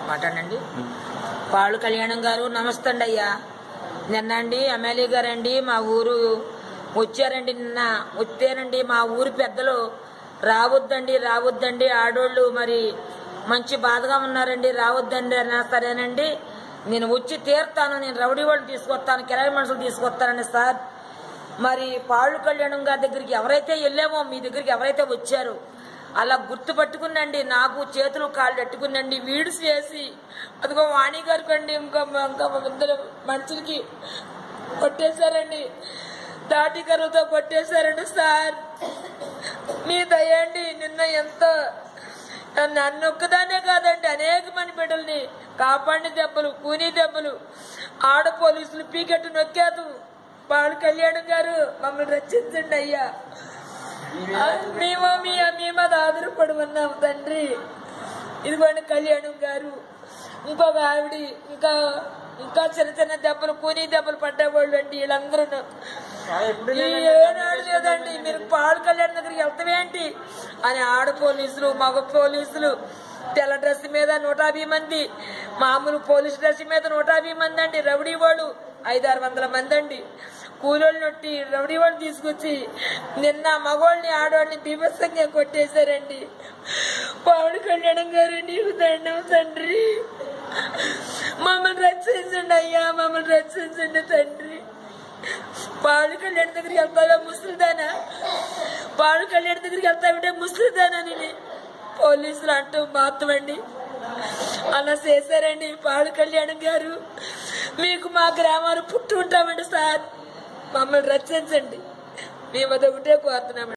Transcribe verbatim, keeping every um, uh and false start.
మాట్లాడండి. పాళ్ళు కళ్యాణం గారు నమస్తే అండి అయ్యా. నిన్నండి ఎమ్మెల్యే గారండి మా ఊరు వచ్చారండి. నిన్న వచ్చారండి మా ఊరి పెద్దలు రావద్దండి రావద్దండి ఆడోళ్ళు మరి మంచి బాధగా ఉన్నారండి రావద్దండి అన్నా సరేనండి నేను వచ్చి తీరుతాను, నేను రౌడీ వాళ్ళు తీసుకొస్తాను, కిరాయి మనుషులు తీసుకొస్తానండి సార్. మరి పాళ్ళు కళ్యాణం గారి దగ్గరికి ఎవరైతే వెళ్ళామో మీ దగ్గరికి ఎవరైతే వచ్చారో అలా గుర్తుపట్టుకునండి, నాకు చేతులు కాళ్ళు పెట్టుకునండి, వీడు చేసి అదిగో వాణి గారు కండి ఇంకా ఇంకా ఇద్దరు మనుషులకి కొట్టేశారండి, దాటి కరువుతో కొట్టేశారండి సార్. మీ దయండి. నిన్న ఎంతో నన్ను ఒక్కదానే కాదండి అనేక మంది బిడ్డల్ని కాపాడిన దెబ్బలు, కూనీ దెబ్బలు, ఆడ పోలీసులు పీకెట్టు నొక్కాదు. పాళ్ళు కళ్యాణం గారు మమ్మల్ని రక్షించండి అయ్యా. మేము మీ మీ మీద ఆధారపడి ఉన్నాము తండ్రి. ఇదిగోండి కళ్యాణం గారు, ఇంకొక ఆవిడ, ఇంకా ఇంకా చిన్న చిన్న దెబ్బలు కూనీ దెబ్బలు పడ్డవాళ్ళు అండి. వీళ్ళందరూ ఏనాడు లేదండి మీరు పాళ్ళు కళ్యాణం దగ్గరికి వెళ్తామేంటి అని ఆడ పోలీసులు మగ పోలీసులు తెల్ల డ్రెస్ మీద నూట యాభై మంది, మామూలు పోలీసు డ్రెస్ మీద నూట యాభై మంది అండి, రౌడీ వాళ్ళు ఐదారు వందల మంది అండి, కూలోళ్ళు నొట్టి రౌడీ వాళ్ళు తీసుకొచ్చి నిన్న మగవాళ్ళని ఆడవాళ్ళని బీభత్సంగా కొట్టేశారండి. పాళ్ళు కళ్యాణం గారు నీకు దండం తండ్రి, మమ్మల్ని రక్షించండి అయ్యా, మమ్మల్ని రక్షించండి తండ్రి. పాళ్ళు కళ్యాణం దగ్గరికి వెళ్తావా ముసలిదానా, పాళ్ళు కళ్యాణం దగ్గరికి వెళ్తావంటే ముసలిదానా నేను పోలీసులు అంటూ మాత్రమండి అలా చేశారండి. పాళ్ళు కళ్యాణం గారు మీకు మా గ్రామాలు పుట్టి ఉంటామండి సార్, మమ్మల్ని రక్షించండి, మేము అదొకటే కోరుతున్నామండి.